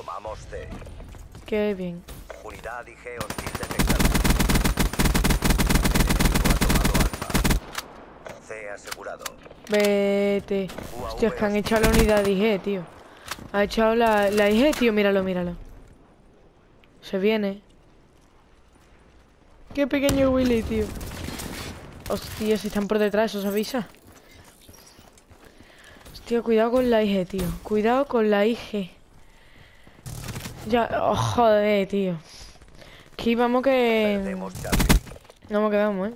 Tomamos C. Qué bien. Unidad IG hostil detectada. C asegurado. Vete. Hostia, es que han echado la unidad de IG, tío. Ha echado la IG, tío. Míralo, míralo. Se viene. Qué pequeño Willy, tío. Hostia, si están por detrás, ¿os avisa? Hostia, cuidado con la IG, tío. Cuidado con la IG. Ya, oh, joder, tío. Aquí vamos que... Vamos que vamos,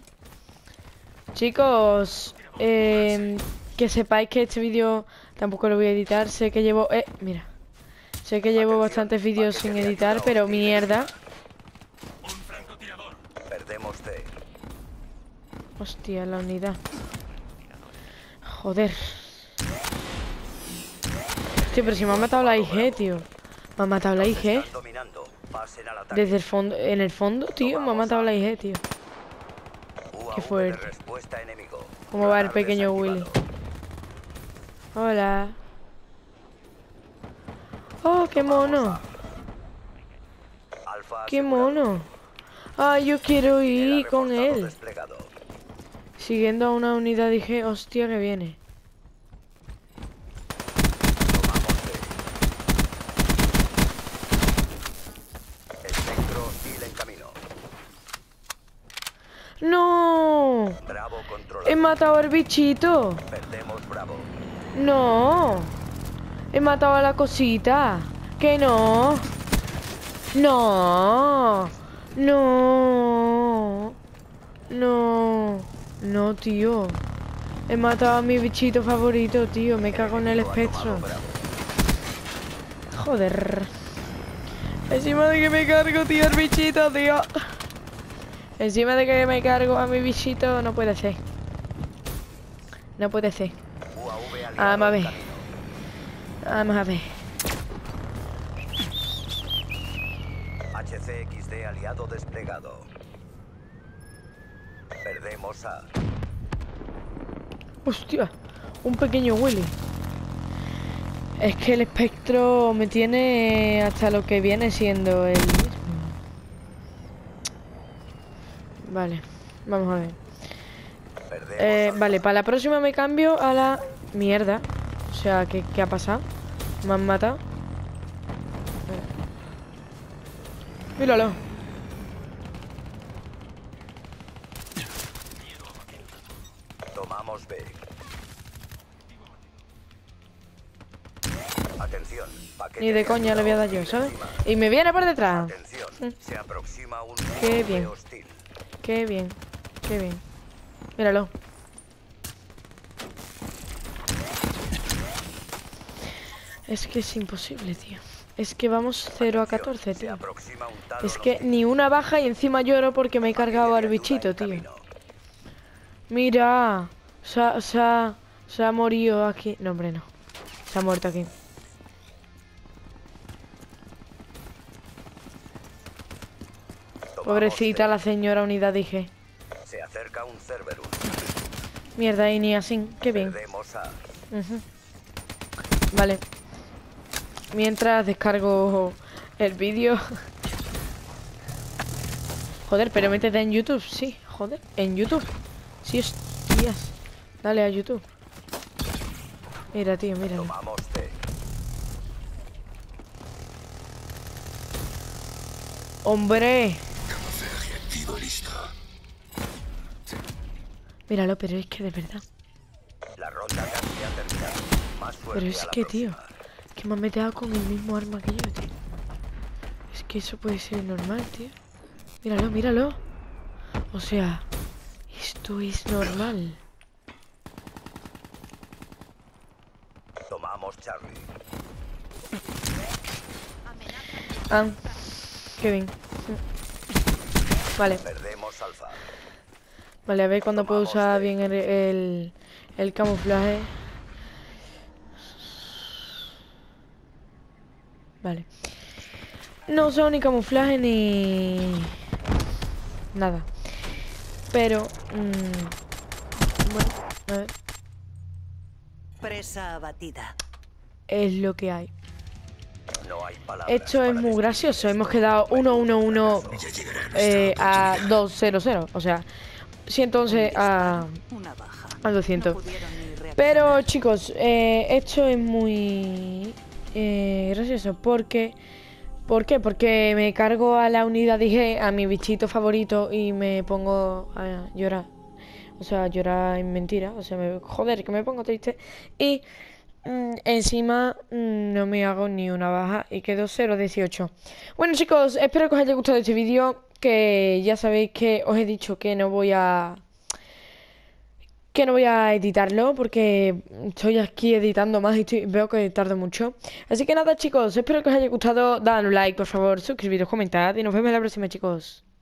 Chicos, que sepáis que este vídeo tampoco lo voy a editar. Sé que llevo... mira. Sé que llevo bastantes vídeos sin editar, pero mierda. Perdemos C. Hostia, la unidad. Joder. Hostia, pero si me ha matado la IG, tío. Me ha matado la IG. Desde el fondo, en el fondo, tío, me ha matado la IG, tío. Qué fuerte. ¿Cómo va el pequeño Willy? Hola. Oh, qué mono. Qué mono. Ah, yo quiero ir con él. Siguiendo a una unidad dije, hostia, que viene. ¡No! He matado al bichito. No. He matado a la cosita. Que no. No. No. No. No, tío. He matado a mi bichito favorito, tío. Me cago en el espectro. Joder. Encima de que me cargo, tío, el bichito, tío. Encima de que me cargo a mi bichito, no puede ser. No puede ser. Vamos a ver. Vamos a ver. HCXD aliado desplegado. Perdemos a... Hostia, un pequeño Willy. Es que el espectro me tiene hasta lo que viene siendo el mismo. Vale, vamos a ver. Vale, para la próxima me cambio a la mierda. O sea, ¿qué ha pasado? Me han matado. Míralo. Tomamos B. Atención. Ni de coña le voy a dar yo, ¿sabes? Y me viene por detrás. Se aproxima un Qué bien. Qué bien. Qué bien. Míralo. Es que es imposible, tío. Es que vamos 0 a 14, tío. Es que ni una baja y encima lloro porque me he cargado al bichito, tío. Mira. Se ha morido aquí. No, hombre, no. Se ha muerto aquí. Pobrecita la señora unidad, dije. Se acerca un Cerberus. Mierda, y ni así. Qué bien. Vale. Mientras descargo el vídeo. Joder, pero métete en YouTube. Sí, joder, en YouTube. Sí, hostias. Dale a YouTube. Mira, tío, mira. ¡Hombre! Míralo, pero es que de verdad. Pero es que, tío, que me han metido con el mismo arma que yo, tío. Es que eso puede ser normal, tío. Míralo, míralo. O sea, esto es normal. Tomamos Charlie. Ah, qué bien. Vale. Perdemos Alfa. Vale, a ver cuándo puedo usar bien el camuflaje. Vale. No uso ni camuflaje ni... nada. Pero... bueno, a ver. Presa abatida. Es lo que hay. No hay palabras Esto es para muy describir gracioso. esto. Hemos quedado 1-1-1 Ya llegará nuestra a 2-0-0. O sea, 111 a 200. Pero chicos, esto es muy gracioso porque... ¿Por qué? Porque me cargo a la unidad IG, a mi bichito favorito, y me pongo a llorar. O sea, llorar en mentira. O sea, joder, que me pongo triste. Y encima no me hago ni una baja y quedo 0-18. Bueno chicos, espero que os haya gustado este vídeo. Que ya sabéis que os he dicho que no voy a editarlo porque estoy aquí editando más y veo que tardo mucho. Así que nada chicos, espero que os haya gustado. Dale un like por favor, suscribiros, comentad y nos vemos en la próxima chicos.